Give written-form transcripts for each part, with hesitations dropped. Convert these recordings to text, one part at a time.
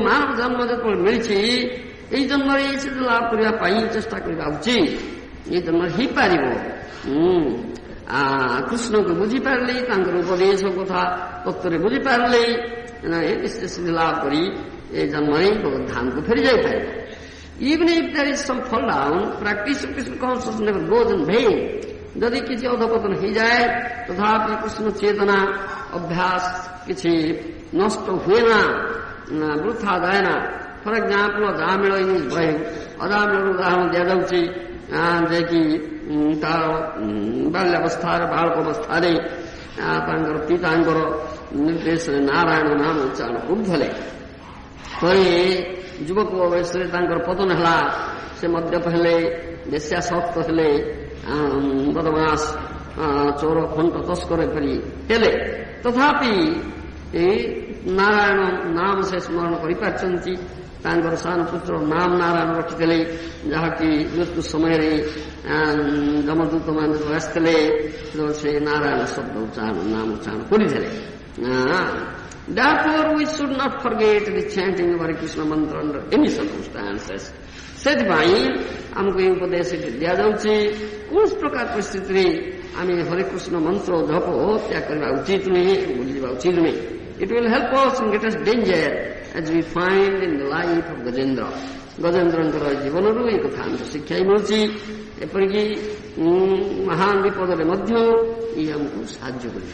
ମାନବ ଜନ୍ମ ଯେତେବେଳେ ମିଳିଛି ଏଇ ଜନ୍ମରେ ସେ ଲାଭ କରିବା ପାଇଁ ଚେଷ୍ଟା କରିବା ଉଚିତ। ଏଇ ଜନ୍ମରେ ହେଇପାରିବ। କୃଷ୍ଣଙ୍କୁ ବୁଝିପାରିଲେ, ତାଙ୍କର ଉପଦେଶ କଥା ତତ୍ତ୍ୱରେ ବୁଝିପାରିଲେ ସିଦ୍ଧି ଲାଭ କରି ଏ ଜନ୍ମରେ ଭଗବତ ଧାମକୁ ଫେରି ଯାଇପାରିବ। Even if there is some fall down, practice of Krishna consciousness never goes in vain. ଯଦି କିଛି ଅଧପତନ ହେଇଯାଏ ତଥାପି କୃଷ୍ଣ ଚେତନା ଅଭ୍ୟାସ କିଛି ନଷ୍ଟ ହୁଏ ନା, ବୃଥା ଯାଏ ନା। ଫର ଏକ୍ଜାମ୍ପଲ ଅଜାମିଳ ଅଜାମିଳର ଉଦାହରଣ ଦିଆଯାଉଛି ଯେ କି ତାର ବାଲ୍ୟାବସ୍ଥାରେ ବାଳକ ଅବସ୍ଥାରେ ତାଙ୍କର ପିତାଙ୍କର ନିର୍ଦ୍ଦେଶରେ ନାରାୟଣ ନାମ ଉଚ୍ଚାରଣ କରୁଥିଲେ। ପରେ ଯୁବକ ବୟସରେ ତାଙ୍କର ପତନ ହେଲା। ସେ ମଦ୍ୟପ ହେଲେ, ବେଶ୍ୟାସକ୍ତ ହେଲେ, ବଦମାସ ଚୋର ଖଣ୍ଟ ତସ୍କର କରି ହେଲେ। ତଥାପି ନାରାୟଣ ନାମ ସେ ସ୍ମରଣ କରିପାରିଛନ୍ତି। ତାଙ୍କର ସାନ ପୁତ୍ର ନାମ ନାରାୟଣ ରଖିଥିଲେ, ଯାହାକି ମୃତ୍ୟୁ ସମୟରେ ଯମଦୂତମାନେ ଆସିଥିଲେ ସେ ନାରାୟଣ ଶବ୍ଦ ଉଚ୍ଚାରଣ ନାମ ଉଚ୍ଚାରଣ କରିଥିଲେ। Therefore we should not forget the chanting of Hare Krishna mantra under any circumstances. ସେଥିପାଇଁ ଆମକୁ ଏହି ଉପଦେଶ ଦିଆଯାଉଛି କୌଣସି ପ୍ରକାର ପରିସ୍ଥିତିରେ ଆମେ ହରେ କୃଷ୍ଣ ମନ୍ତ୍ର ଜପ ତ୍ୟାଗ କରିବା ଉଚିତ ନୁହେଁ, ଭୁଲିଯିବା ଉଚିତ ନୁହେଁ। It will help us in greatest danger as we find in the life of Gajendra. ଗଜେନ୍ଦ୍ରଙ୍କର ଜୀବନରୁ ଏହି କଥା ଆମକୁ ଶିକ୍ଷା ମିଳୁଛି। ଏପରିକି ମହାନ ବିପଦରେ ମଧ୍ୟ ଇଏ ଆମକୁ ସାହାଯ୍ୟ କରିବ।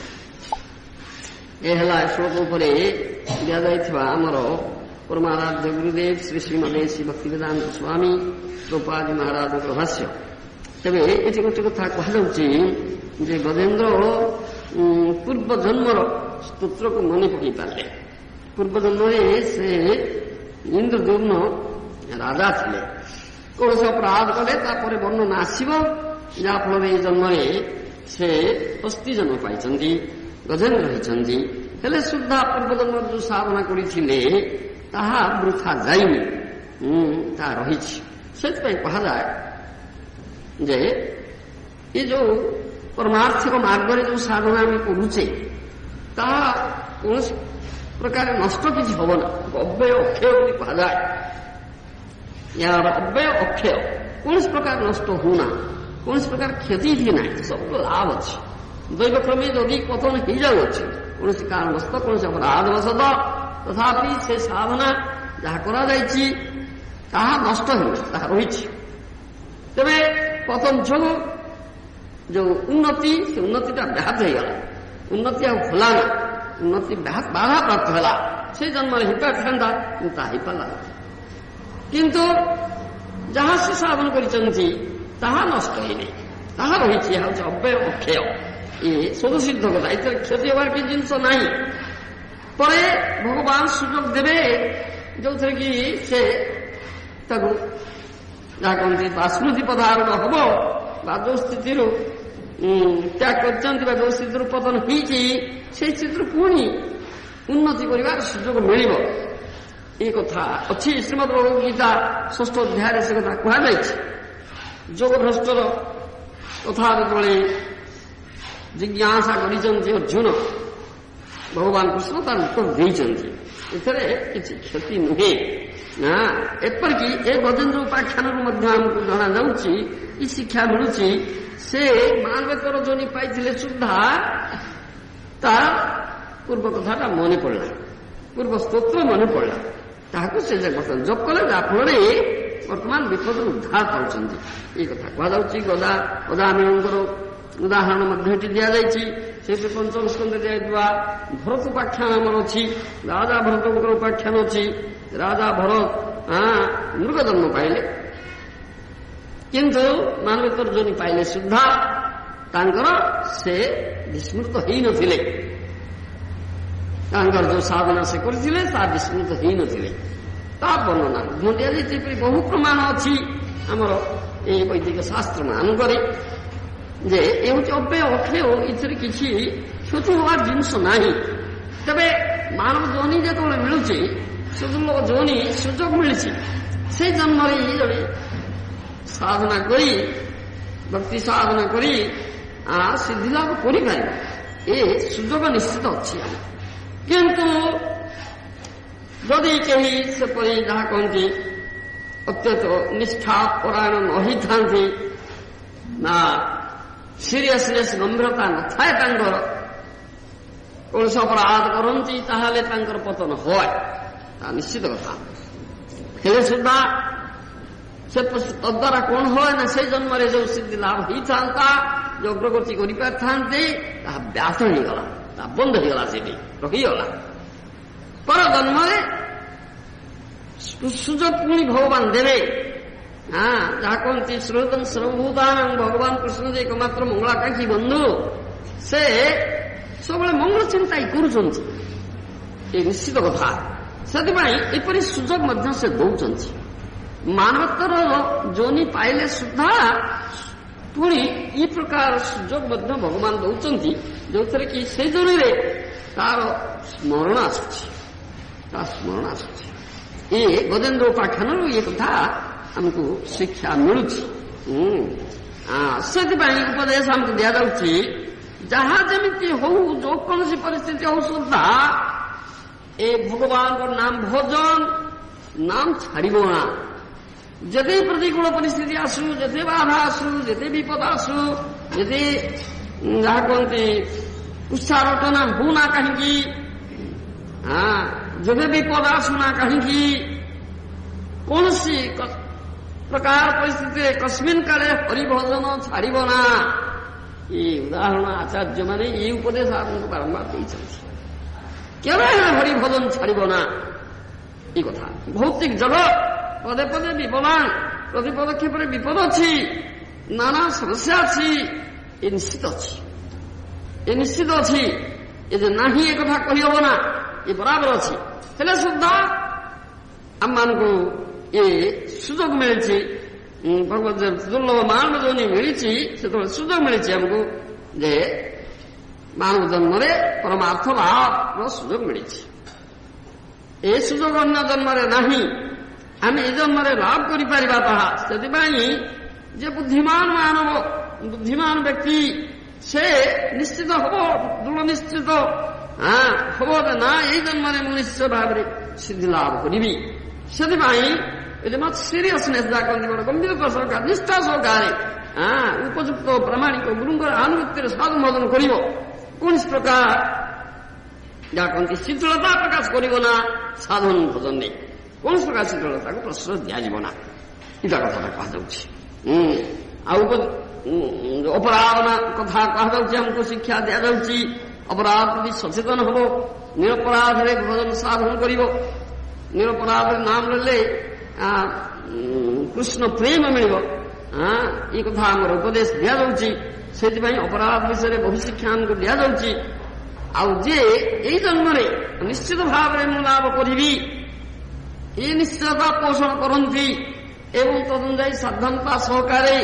ଏ ହେଲା ଶ୍ଲୋକ ଉପରେ ଦିଆଯାଇଥିବା ଆମର ପରମାରାଧ୍ୟ ଗୁରୁଦେବ ଶ୍ରୀ ଶ୍ରୀମଦେଶୀ ଭକ୍ତିବେଦାନ୍ତ ସ୍ୱାମୀ ପ୍ରଭୁପାଦ ମହାରାଜଙ୍କର ଭାଷ୍ୟ। ତେବେ ଏଠି ଗୋଟେ କଥା କୁହାଯାଉଛି ଯେ ଗଜେନ୍ଦ୍ର ପୂର୍ବ ଜନ୍ମର ସ୍ତୋତ୍ରକୁ ମନେ ପକାଇ ପାରିଲେ। ପୂର୍ବ ଜନ୍ମରେ ସେ ଇନ୍ଦ୍ରଦ୍ୟୁମ୍ନ ରାଜା ଥିଲେ। କୌଣସି ଅପରାଧ କଲେ ତାପରେ ବର୍ଣ୍ଣନା ଆସିବ, ଯାହାଫଳରେ ଏହି ଜନ୍ମରେ ସେ ହସ୍ତି ଜନ୍ମ ପାଇଛନ୍ତି, ଗଜେନ୍ଦ୍ର ହେଇଛନ୍ତି। ହେଲେ ସୁଦ୍ଧା ପୂର୍ବ ଜନ୍ମରେ ଯୋଉ ସାଧନା କରିଥିଲେ ତାହା ବୃଥା ଯାଇନି, ତାହା ରହିଛି। ସେଥିପାଇଁ କୁହାଯାଏ ଯେ ଏ ଯୋଉ ପରମାର୍ଥିକ ମାର୍ଗରେ ଯୋଉ ସାଧନା ଆମେ କରୁଛେ ତାହା କୌଣସି ପ୍ରକାର ନଷ୍ଟ କିଛି ହବ ନା। ଅବ୍ୟୟ ଅକ୍ଷୟ ବୋଲି କୁହାଯାଏ। ଏହାର ଅବ୍ୟୟ ଅକ୍ଷୟ କୌଣସି ପ୍ରକାର ନଷ୍ଟ ହଉନା, କୌଣସି ପ୍ରକାର କ୍ଷତି ବି ନାହିଁ, ସବୁ ଲାଭ ଅଛି। ଦୈବକ୍ରମେ ଯଦି ପତନ ହେଇଯାଉଅଛି କୌଣସି କାରଣବଶତଃ, କୌଣସି ଅପରାଧବଶତଃ, ତଥାପି ସେ ସାଧନା ଯାହା କରାଯାଇଛି ତାହା ନଷ୍ଟ ହେଉନି, ତାହା ରହିଛି। ତେବେ ପତନ ଯୋଗୁଁ ଯୋଉ ଉନ୍ନତି, ସେ ଉନ୍ନତିଟା ବ୍ୟାହତ ହେଇଗଲା। ଉନ୍ନତି ଆଉ ହେଲା ନା, ଉନ୍ନତି ବାଧାପ୍ରାପ୍ତ ହେଲା। ସେ ଜନ୍ମରେ ହେଇପାରିଥାନ୍ତା କିନ୍ତୁ ତାହା ହେଇପାରିଲା ନା। କିନ୍ତୁ ଯାହା ସେ ସାଧନ କରିଛନ୍ତି ତାହା ନଷ୍ଟ ହେଇନି, ତାହା ରହିଛି। ଏହା ହେଉଛି ଅବ୍ୟୟ ଅକ୍ଷୟ। ଏ ସ୍ୱତଃସିଦ୍ଧ କଥା, ଏଥିରେ କ୍ଷତି ହେବାର କିଛି ଜିନିଷ ନାହିଁ। ପରେ ଭଗବାନ ସୁଯୋଗ ଦେବେ ଯୋଉଥିରେ କି ସେ ତାକୁ ଯାହା କହନ୍ତି ବା ସ୍ମୃତି ପଦାରଣ ହବ, ବା ଯୋଉ ସ୍ଥିତିରୁ ତ୍ୟାଗ କରିଛନ୍ତି ବା ଯୋଉ ସ୍ଥିତିରୁ ପତନ ହେଇଛି ସେଇ ସ୍ଥିତିରୁ ପୁଣି ଉନ୍ନତି କରିବାର ସୁଯୋଗ ମିଳିବ। ଏ କଥା ଅଛି ଶ୍ରୀମଦ୍ ଭଗବତ ଗୀତା 6ଠ ଅଧ୍ୟାୟରେ ସେ କଥା କୁହାଯାଇଛି। ଯୋଗ ଭ୍ରଷ୍ଟର କଥା ଯେତେବେଳେ ଜିଜ୍ଞାସା କରିଛନ୍ତି ଅର୍ଜୁନ, ଭଗବାନ କୃଷ୍ଣ ତାର ଉତ୍ତର ଦେଇଛନ୍ତି ଏଥିରେ କିଛି କ୍ଷତି ନୁହେଁ ନା। ଏପରିକି ଏ ଗଜେନ୍ଦ୍ର ଉପାଖ୍ୟାନରୁ ମଧ୍ୟ ଆମକୁ ଜଣାଯାଉଛି, ଏ ଶିକ୍ଷା ମିଳୁଛି ସେ ମାନବେତର ଯୋନି ପାଇଥିଲେ ସୁଦ୍ଧା ତା ପୂର୍ବ କଥାଟା ମନେ ପଡ଼ିଲା, ପୂର୍ବ ସ୍ତୋତ୍ର ମନେ ପଡ଼ିଲା। ତାହାକୁ ସେ ବର୍ତ୍ତମାନ ଜପ କଲେ, ଯାହାଫଳରେ ବର୍ତ୍ତମାନ ବିପଦରୁ ଉଦ୍ଧାର ପାଉଛନ୍ତି। ଏଇ କଥା କୁହାଯାଉଛି। ଗଦାମିଳଙ୍କର ଉଦାହରଣ ମଧ୍ୟ ଏଠି ଦିଆଯାଇଛି। ସେଇଠି ପଞ୍ଚମ ସ୍କନ୍ଧରେ ଦିଆଯାଇଥିବା ଭରତ ଉପାଖ୍ୟାନ ଆମର ଅଛି। ରାଜା ଭରତଙ୍କର ଉପାଖ୍ୟାନ ଅଛି। ରାଜା ଭରତ ମୃଗ ଜନ୍ମ ପାଇଲେ, କିନ୍ତୁ ମାନବେତର ଯୋନି ପାଇଲେ ସୁଦ୍ଧା ତାଙ୍କର ସେ ବିସ୍ମୃତ ହେଇନଥିଲେ। ତାଙ୍କର ଯୋଉ ସାଧନା ସେ କରିଥିଲେ ତାହା ବିସ୍ମୃତ ହେଇନଥିଲେ। ତା ବର୍ଣ୍ଣନା ଦିଆଯାଇଛି। ଏପରି ବହୁ ପ୍ରମାଣ ଅଛି ଆମର ଏଇ ବୈଦିକ ଶାସ୍ତ୍ର ମାନଙ୍କରେ ଯେ ଏ ହେଉଛି ଅବ୍ୟୟ ଅକ୍ଷୟ, ଏଥିରେ କିଛି କ୍ଷତି ହେବାର ଜିନିଷ ନାହିଁ। ତେବେ ମାନବ ଯୋନି ଯେତେବେଳେ ମିଳୁଛି, ସୁଦୁର୍ଲଭ ଯୋନି ସୁଯୋଗ ମିଳିଛି, ସେଇ ଜନ୍ମରେ ଜଣେ ସାଧନା କରି, ଭକ୍ତି ସାଧନା କରି ସିଦ୍ଧି ଲାଭ କରିପାରିବ। ଏ ସୁଯୋଗ ନିଶ୍ଚିତ ଅଛି। କିନ୍ତୁ ଯଦି କେହି ସେପରି ଯାହା କହନ୍ତି ଅତ୍ୟନ୍ତ ନିଷ୍ଠା ପରାୟଣ ନ ହୋଇଥାନ୍ତି, ନା ସିରିୟସନେସ୍ ଗମ୍ଭୀରତା ନଥାଏ ତାଙ୍କର, କୌଣସି ଅପରାଧ କରନ୍ତି, ତାହେଲେ ତାଙ୍କର ପତନ ହୁଏ, ତା ନିଶ୍ଚିତ କଥା। ହେଲେ ସୁଦ୍ଧା ସେ ତଦ୍ୱାରା କଣ ହୁଏ ନା ସେ ଜନ୍ମରେ ଯୋଉ ସିଦ୍ଧି ଲାଭ ହେଇଥାନ୍ତା, ଯୋଉ ଅଗ୍ରଗତି କରିପାରିଥାନ୍ତି, ତାହା ବ୍ୟାସ ହେଇଗଲା, ତାହା ବନ୍ଦ ହେଇଗଲା, ସେଠି ରହିଗଲା। ପର ଜନ୍ମରେ ସୁଯୋଗ ପୁଣି ଭଗବାନ ଦେବେ। ଯାହା କହନ୍ତି ଶ୍ରୋତଂ ସର୍ବଭୂତାନାଂ, ଭଗବାନ କୃଷ୍ଣ ଯେ ଏକମାତ୍ର ମଙ୍ଗଳାକାଂକ୍ଷୀ ବନ୍ଧୁ, ସେ ସବୁବେଳେ ମଙ୍ଗଳ ଚିନ୍ତା ହିଁ କରୁଛନ୍ତି, ଏ ନିଶ୍ଚିତ କଥା। ସେଥିପାଇଁ ଏପରି ସୁଯୋଗ ମଧ୍ୟ ସେ ଦଉଛନ୍ତି। ମାନବତର ଯୋନି ପାଇଲେ ସୁଦ୍ଧା ପୁଣି ଏ ପ୍ରକାର ସୁଯୋଗ ମଧ୍ୟ ଭଗବାନ ଦଉଛନ୍ତି, ଯୋଉଥିରେ କି ସେଇ ଯୋନିରେ ତାର ସ୍ମରଣ ଆସୁଛି, ତା ସ୍ମରଣ ଆସୁଛି। ଏ ଗଜେନ୍ଦ୍ର ଉପାଖ୍ୟାନରୁ ଏ କଥା ଆମକୁ ଶିକ୍ଷା ମିଳୁଛି। ସେଥିପାଇଁ ଉପଦେଶ ଆମକୁ ଦିଆଯାଉଛି, ଯାହା ଯେମିତି ହଉ, ଯୋଉ କୌଣସି ପରିସ୍ଥିତି ହଉ ସୁଦ୍ଧା ଏ ଭଗବାନଙ୍କ ନାମ ଭଜନ, ନାମ ଛାଡ଼ିବ ନା। ଯେତେ ପ୍ରତିକୂଳ ପରିସ୍ଥିତି ଆସୁ, ଯେତେ ବାଧା ଆସୁ, ଯେତେ ବିପଦ ଆସୁ, ଯେତେ ଯାହା କହନ୍ତି ଉତ୍ସାହଟନା ହଉନା କାହିଁକି, ଯେବେ ବିପଦ ଆସୁନା କାହିଁକି, କୌଣସି ପ୍ରକାର ପରିସ୍ଥିତିରେ କସ୍ମିନ୍ କାଳେ ହରିଭଜନ ଛାଡ଼ିବ ନା। ଏଇ ଉଦାହରଣ ଆଚାର୍ଯ୍ୟମାନେ ଏଇ ଉପଦେଶ ଆମକୁ ବାରମ୍ବାର ଦେଇଛନ୍ତି। କେବେ ହରିଭଜନ ଛାଡ଼ିବ ନା, এই কথা। ভৌতিক জগৎ পদে পদে বিপদান, প্রতি পদক্ষেপে বিপদ ଅଛି, নানা সমস্যা ଅଛି, ଏ ନିଶ୍ଚିତ ଅଛି, ଏ ନିଶ୍ଚିତ ଅଛି। ଏ ଯେ ନାହିଁ ଏ କଥା କହିହେବ ନା, ଏ ବରାବର ଅଛି। ହେଲେ ସୁଦ୍ଧା ଆମମାନଙ୍କୁ ଏ ସୁଯୋଗ ମିଳିଛି, ଭଗବତ ଦୁର୍ଲଭ ମାନବ ଜନ୍ମ ମିଳିଛି, ସେତେବେଳେ ସୁଯୋଗ ମିଳିଛି ଆମକୁ ଯେ ମାନବ ଜନ୍ମରେ ପରମାର୍ଥ ଲାଭର ସୁଯୋଗ ମିଳିଛି। ଏ ସୁଯୋଗ ଅନ୍ୟ ଜନ୍ମରେ ନାହିଁ, ଆମେ ଏ ଜନ୍ମରେ ଲାଭ କରିପାରିବା ତାହା। ସେଥିପାଇଁ ଯେ ବୁଦ୍ଧିମାନ ମାନବ, ବୁଦ୍ଧିମାନ ବ୍ୟକ୍ତି ସେ ନିଶ୍ଚିତ ହବ, ଦୃଢ଼ ନିଶ୍ଚିତ ହବ ଯେ ନା ଏଇ ଜନ୍ମରେ ମୁଁ ନିଶ୍ଚିତ ଭାବରେ ସିଦ୍ଧି ଲାଭ କରିବି। ସେଥିପାଇଁ ଏଠି ମତ ସିରିୟସନେସ୍ ଯାହା କହନ୍ତି, ବଡ଼ ଗମ୍ଭୀରତା ସହକାରେ, ନିଷ୍ଠା ସହକାରେ ଉପଯୁକ୍ତ ପ୍ରାମାଣିକ ଗୁରୁଙ୍କର ଆନୁଗତ୍ୟରେ ସାଧୁ ଭଜନ କରିବ। କୌଣସି ପ୍ରକାର ଯାହା କହନ୍ତି ଶୀତଳତା ପ୍ରକାଶ କରିବ ନା ସାଧନ ଭଜନରେ, କୌଣସି ପ୍ରକାର ଶୀତଳତାକୁ ପ୍ରଶ୍ରୟ ଦିଆଯିବ ନା, ଏଇଟା କଥାଟା କୁହାଯାଉଛି। ଆଉ ଅପରାଧ କଥା କୁହାଯାଉଛି, ଆମକୁ ଶିକ୍ଷା ଦିଆଯାଉଛି। ଅପରାଧ ପ୍ରତି ସଚେତନ ହବ, ନିରପରାଧରେ ଭଜନ ସାଧନ କରିବ। ନିରପରାଧରେ ନାମ ନେଲେ କୃଷ୍ଣ ପ୍ରେମ ମିଳିବ, ଏ କଥା ଆମର ଉପଦେଶ ଦିଆଯାଉଛି। ସେଥିପାଇଁ ଅପରାଧ ବିଷୟରେ ବହୁ ଶିକ୍ଷା ଆମକୁ ଦିଆଯାଉଛି। ଆଉ ଯେ ଏଇ ଜନ୍ମରେ ନିଶ୍ଚିତ ଭାବରେ ମୁଁ ଲାଭ କରିବି, ଏ ନିଶ୍ଚୟତା ପୋଷଣ କରନ୍ତି ଏବଂ ତଦନୁଯାୟୀ ସାଧନତା ସହକାରେ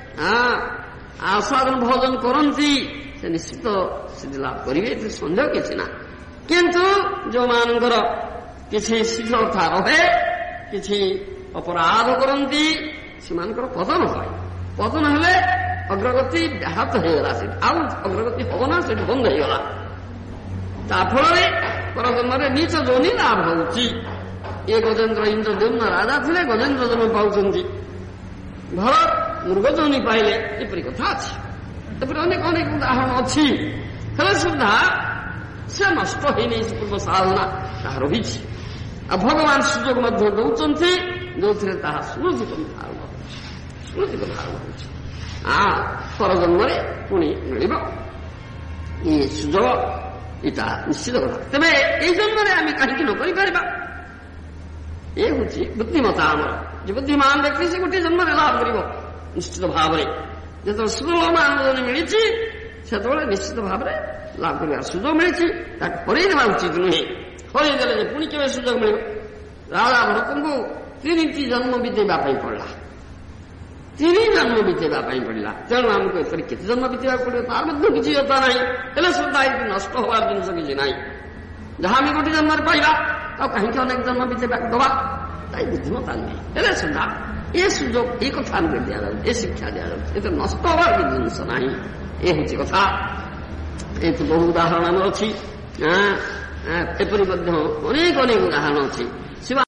ସାଧନ ଭଜନ କରନ୍ତି, ସେ ନିଶ୍ଚିତ ସିଦ୍ଧି ଲାଭ କରିବେ, ଏଥିରେ ସନ୍ଦେହ କିଛି ନା। କିନ୍ତୁ ଯୋଉମାନଙ୍କର କିଛି ଶିଥିଳତା ରହେ, କିଛି ଅପରାଧ କରନ୍ତି, ସେମାନଙ୍କର ପତନ ହୁଏ। ପତନ ହେଲେ ଅଗ୍ରଗତି ବ୍ୟାହତ ହେଇଗଲା, ସେଠି ଆଉ ଅଗ୍ରଗତି ହବ ନା, ସେଠି ବନ୍ଦ ହେଇଗଲା। ତା ଫଳରେ ପରଜନ୍ମରେ ନିଚ ଯୋନି ଲାଭ ହେଉଛି। ଏ ଗଜେନ୍ଦ୍ର ଇନ୍ଦ୍ରଦ୍ୟୁମ୍ନ ରାଜା ଥିଲେ, ଗଜେନ୍ଦ୍ର ଜନ୍ମ ପାଉଛନ୍ତି। ଭରତ ମୃଗ ଯୋନି ପାଇଲେ, ଏପରି କଥା ଅଛି। ଏପରି ଅନେକ ଅନେକ ଉଦାହରଣ ଅଛି। ହେଲେ ସୁଦ୍ଧା ସେ ନଷ୍ଟ ହେଇନି, ପୂର୍ବ ସାଧନା ତାହା ରହିଛି। ଆଉ ଭଗବାନ ସୁଯୋଗ ମଧ୍ୟ ଦଉଛନ୍ତି, ଯୋଉଥିରେ ତାହା ସ୍ମୃତି କଥା ଆରମ୍ଭ ହେଉଛି, ସ୍ମୃତି କଥା ଆରମ୍ଭ ହେଉଛି। ପରଜନ୍ମରେ ପୁଣି ମିଳିବ ଏ ସୁଯୋଗ, ଏଇଟା ନିଶ୍ଚିତ କଥା। ତେବେ ଏଇ ଜନ୍ମରେ ଆମେ କାହିଁକି ନ କରିପାରିବା? ଏ ହେଉଛି ବୁଦ୍ଧିମତା ଆମର। ଯେ ବୁଦ୍ଧିମାନ ବ୍ୟକ୍ତି ସେ ଗୋଟିଏ ଜନ୍ମରେ ଲାଭ କରିବ ନିଶ୍ଚିତ ଭାବରେ। ଯେତେବେଳେ ସୁଲଭ ମାନବ ମିଳିଛି, ସେତେବେଳେ ନିଶ୍ଚିତ ଭାବରେ ଲାଭ କରିବାର ସୁଯୋଗ ମିଳିଛି, ତାକୁ ହରେଇ ଦେବା ଉଚିତ ନୁହେଁ। ହରେଇ ଦେଲେ ଯେ ପୁଣି କେବେ ସୁଯୋଗ ମିଳିବ? ରାଜା ଭରତଙ୍କୁ 3ଟି ଜନ୍ମ ବିତେଇବା ପାଇଁ ପଡ଼ିଲା, 3 ଜନ୍ମ ବିତେଇବା ପାଇଁ ପଡ଼ିଲା। ତେଣୁ ଆମକୁ ଏପରି କେତେ ଜନ୍ମ ବିତେଇବାକୁ ପଡ଼ିବ ତାର ମଧ୍ୟ କିଛି କଥା ନାହିଁ। ହେଲେ ସୁଦ୍ଧା ଏଠି ନଷ୍ଟ ହବାର ଜିନିଷ କିଛି ନାହିଁ। ଯାହା ଆମେ ଗୋଟିଏ ଜନ୍ମରେ ପାଇବା, ଆଉ କାହିଁକି ଅନେକ ଜନ୍ମ ବିତେଇବାକୁ ଦେବା? ତାଇ ବୁଦ୍ଧିମତା ନୁହେଁ। ହେଲେ ସୁଦ୍ଧା ଏ ସୁଯୋଗ, ଏ କଥା ଆମକୁ ଦିଆଯାଉଛି, ଏ ଶିକ୍ଷା ଦିଆଯାଉଛି, ଏଥିରେ ନଷ୍ଟ ହବାର କିଛି ଜିନିଷ ନାହିଁ। ଏ ହେଉଛି କଥା। ଏଠି ବହୁ ଉଦାହରଣ ଆମର ଅଛି। ଏପରି ମଧ୍ୟ ଅନେକ ଅନେକ ଉଦାହରଣ ଅଛି।